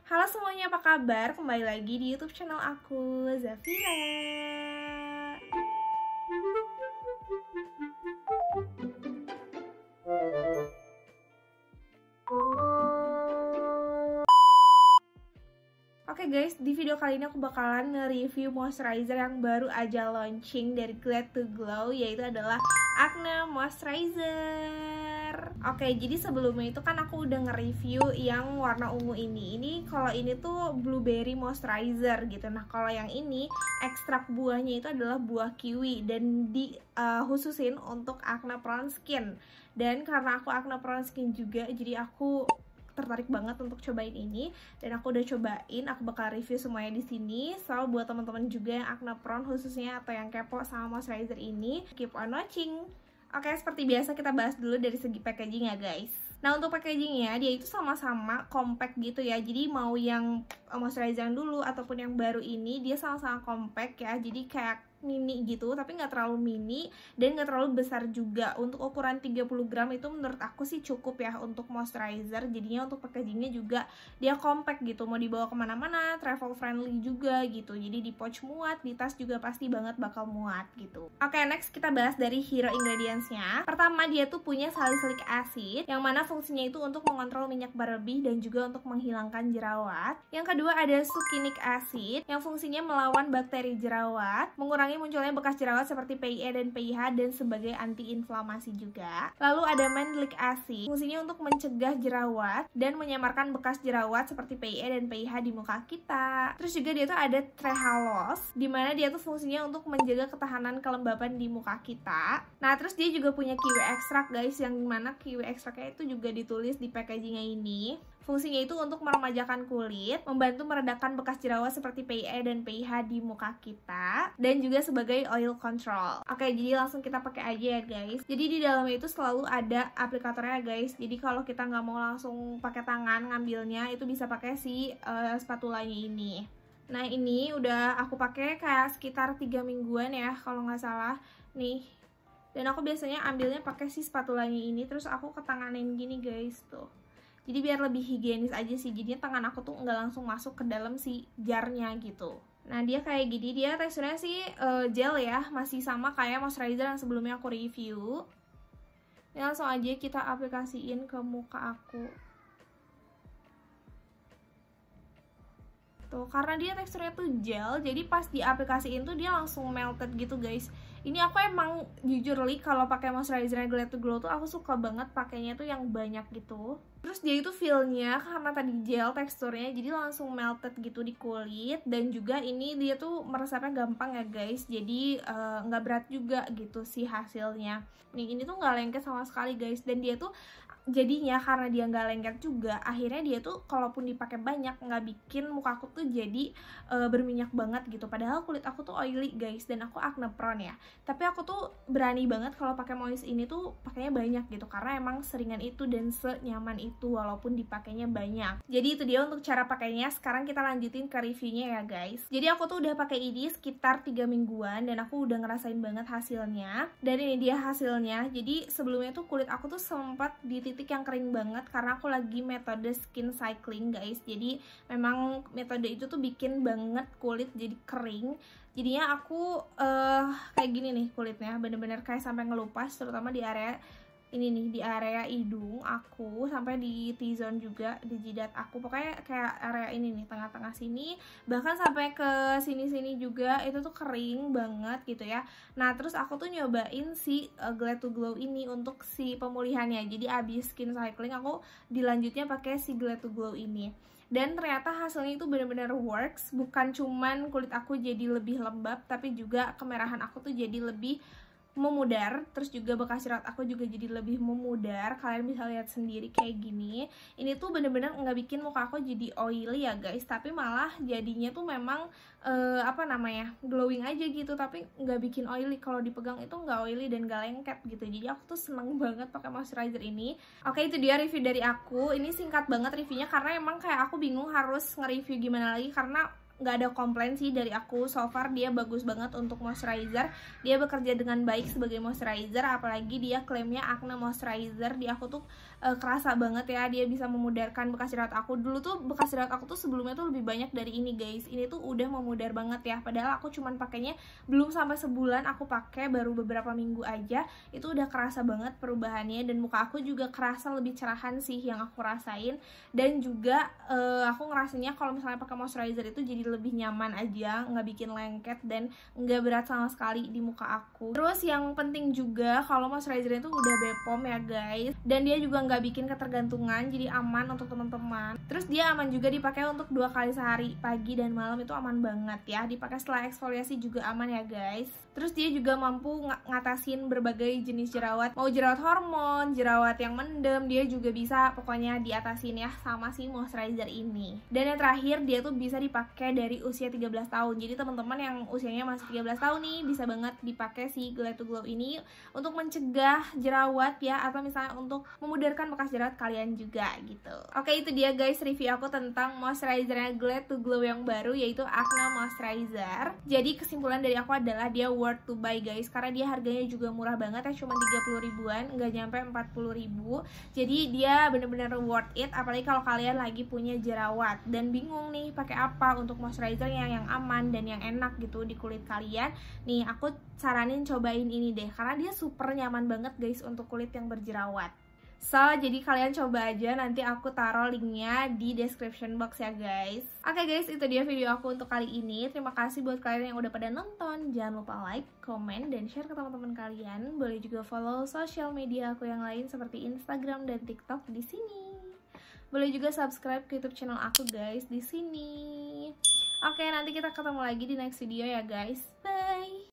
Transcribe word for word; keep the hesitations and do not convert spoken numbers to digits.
Halo semuanya, apa kabar? Kembali lagi di YouTube channel aku, Zafira. Oke guys, di video kali ini aku bakalan nge-review moisturizer yang baru aja launching dari Glad to Glow, yaitu adalah Acne Moisturizer. Oke, jadi sebelumnya itu kan aku udah nge-review yang warna ungu ini. Ini kalau ini tuh blueberry moisturizer gitu. Nah, kalau yang ini ekstrak buahnya itu adalah buah kiwi dan dikhususin uh, untuk acne prone skin. Dan karena aku acne prone skin juga, jadi aku tertarik banget untuk cobain ini dan aku udah cobain. Aku bakal review semuanya di sini. So buat teman-teman juga yang acne prone khususnya atau yang kepo sama moisturizer ini, keep on watching. Oke, seperti biasa kita bahas dulu dari segi packaging ya guys. Nah, untuk packagingnya dia itu sama-sama compact gitu ya. Jadi mau yang moisturizer yang dulu ataupun yang baru ini dia sama-sama compact ya. Jadi kayak mini gitu, tapi nggak terlalu mini dan nggak terlalu besar juga. Untuk ukuran tiga puluh gram itu menurut aku sih cukup ya untuk moisturizer. Jadinya untuk packagingnya juga dia compact gitu, mau dibawa kemana-mana, travel friendly juga gitu. Jadi di pouch muat, di tas juga pasti banget bakal muat gitu. Oke, next kita bahas dari hero ingredients-nya. Pertama, dia tuh punya salicylic acid yang mana fungsinya itu untuk mengontrol minyak berlebih dan juga untuk menghilangkan jerawat. Yang kedua ada succinic acid yang fungsinya melawan bakteri jerawat, mengurangi munculnya bekas jerawat seperti P I E dan P I H dan sebagai antiinflamasi juga. Lalu ada mandelic acid, fungsinya untuk mencegah jerawat dan menyamarkan bekas jerawat seperti P I E dan P I H di muka kita. Terus juga dia tuh ada trehalose, dimana dia tuh fungsinya untuk menjaga ketahanan kelembapan di muka kita. Nah, terus dia juga punya kiwi extract guys, yang dimana kiwi extractnya itu juga ditulis di packagingnya ini. Fungsinya itu untuk meremajakan kulit, membantu meredakan bekas jerawat seperti P I E dan P I H di muka kita, dan juga sebagai oil control. Oke, jadi langsung kita pakai aja ya guys. Jadi di dalamnya itu selalu ada aplikatornya guys. Jadi kalau kita nggak mau langsung pakai tangan ngambilnya, itu bisa pakai si uh, spatulanya ini. Nah, ini udah aku pakai kayak sekitar tiga mingguan ya kalau nggak salah nih. Dan aku biasanya ambilnya pakai si spatulanya ini, terus aku ketanganin gini guys tuh. Jadi biar lebih higienis aja sih, jadinya tangan aku tuh nggak langsung masuk ke dalam si jarnya gitu. Nah, dia kayak gini, dia teksturnya sih uh, gel ya, masih sama kayak moisturizer yang sebelumnya aku review. Ini langsung aja kita aplikasiin ke muka aku. Tuh, karena dia teksturnya tuh gel, jadi pas diaplikasiin tuh dia langsung melted gitu guys. Ini aku emang jujur li kalau pakai moisturizer Glad to Glow tuh aku suka banget pakainya tuh yang banyak gitu. Terus dia itu feel-nya karena tadi gel teksturnya jadi langsung melted gitu di kulit, dan juga ini dia tuh meresapnya gampang ya guys. Jadi nggak uh, berat juga gitu sih hasilnya. Nih, ini tuh nggak lengket sama sekali guys, dan dia tuh jadinya karena dia nggak lengket juga, akhirnya dia tuh kalaupun dipakai banyak nggak bikin muka aku tuh jadi uh, berminyak banget gitu. Padahal kulit aku tuh oily guys, dan aku acne prone ya. Tapi aku tuh berani banget kalau pakai moist ini tuh pakainya banyak gitu, karena emang seringan itu dan senyaman itu walaupun dipakainya banyak. Jadi itu dia untuk cara pakainya. Sekarang kita lanjutin ke reviewnya ya guys. Jadi aku tuh udah pakai ini sekitar tiga mingguan dan aku udah ngerasain banget hasilnya. Dan ini dia hasilnya. Jadi sebelumnya tuh kulit aku tuh sempat di titik yang kering banget karena aku lagi metode skin cycling guys. Jadi memang metode itu tuh bikin banget kulit jadi kering. Jadinya aku uh, kayak gini nih kulitnya, bener-bener kayak sampai ngelupas, terutama di area ini nih, di area hidung aku, sampai di T-zone juga, di jidat aku. Pokoknya kayak area ini nih, tengah-tengah sini, bahkan sampai ke sini-sini juga, itu tuh kering banget gitu ya. Nah, terus aku tuh nyobain si uh, Glad to Glow ini untuk si pemulihannya. Jadi abis skin cycling, aku dilanjutnya pakai si Glad to Glow ini. Dan ternyata hasilnya itu benar-benar works. Bukan cuman kulit aku jadi lebih lembab, tapi juga kemerahan aku tuh jadi lebih memudar, terus juga bekas jerawat aku juga jadi lebih memudar. Kalian bisa lihat sendiri kayak gini. Ini tuh bener-bener nggak bikin muka aku jadi oily ya guys, tapi malah jadinya tuh memang uh, apa namanya, glowing aja gitu, tapi nggak bikin oily. Kalau dipegang itu nggak oily dan nggak lengket gitu. Jadi aku tuh seneng banget pakai moisturizer ini. Oke, itu dia review dari aku. Ini singkat banget reviewnya karena emang kayak aku bingung harus nge-review gimana lagi, karena nggak ada komplain sih dari aku. So far dia bagus banget untuk moisturizer, dia bekerja dengan baik sebagai moisturizer, apalagi dia klaimnya acne moisturizer. Di aku tuh e, kerasa banget ya, dia bisa memudarkan bekas jerawat aku. Dulu tuh bekas jerawat aku tuh sebelumnya tuh lebih banyak dari ini guys, ini tuh udah memudar banget ya, padahal aku cuman pakainya belum sampai sebulan, aku pakai baru beberapa minggu aja, itu udah kerasa banget perubahannya, dan muka aku juga kerasa lebih cerahan sih yang aku rasain. Dan juga e, aku ngerasanya kalau misalnya pakai moisturizer itu jadi lebih nyaman aja, nggak bikin lengket dan nggak berat sama sekali di muka aku. Terus yang penting juga kalau moisturizer itu udah B P O M ya guys, dan dia juga nggak bikin ketergantungan, jadi aman untuk teman-teman. Terus dia aman juga dipakai untuk dua kali sehari, pagi dan malam, itu aman banget ya. Dipakai setelah eksfoliasi juga aman ya guys. Terus dia juga mampu ng ngatasin berbagai jenis jerawat, mau jerawat hormon, jerawat yang mendem, dia juga bisa pokoknya diatasin ya sama si moisturizer ini. Dan yang terakhir, dia tuh bisa dipakai dari usia tiga belas tahun. Jadi teman-teman yang usianya masih tiga belas tahun nih bisa banget dipakai si Glad to Glow ini untuk mencegah jerawat ya, atau misalnya untuk memudarkan bekas jerawat kalian juga gitu. Oke, itu dia guys review aku tentang moisturizernya Glad to Glow yang baru, yaitu Acne Moisturizer. Jadi kesimpulan dari aku adalah dia worth to buy guys, karena dia harganya juga murah banget ya, cuma tiga puluh ribuan, nggak nyampe empat puluh ribu. Jadi dia bener-bener worth it, apalagi kalau kalian lagi punya jerawat dan bingung nih pakai apa untuk moisturizernya yang aman dan yang enak gitu di kulit kalian. Nih aku saranin cobain ini deh, karena dia super nyaman banget guys untuk kulit yang berjerawat. So, jadi kalian coba aja, nanti aku taruh linknya di description box ya guys. Oke guys, itu dia video aku untuk kali ini. Terima kasih buat kalian yang udah pada nonton. Jangan lupa like, comment, dan share ke teman-teman kalian. Boleh juga follow sosial media aku yang lain seperti Instagram dan TikTok di sini. Boleh juga subscribe ke YouTube channel aku guys di sini. Oke, nanti kita ketemu lagi di next video ya guys. Bye!